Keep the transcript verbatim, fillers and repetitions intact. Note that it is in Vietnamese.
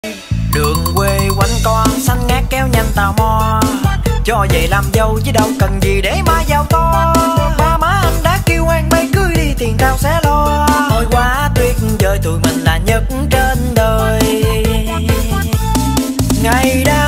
Đường quê quanh co xanh ngát kéo nhanh tò mò, cho về làm dâu chứ đâu cần gì để má giàu to. Ba má anh đã kêu anh bay cưới đi tiền tao sẽ lo. Ôi quá tuyệt vời tụi mình là nhất trên đời. Ngày đã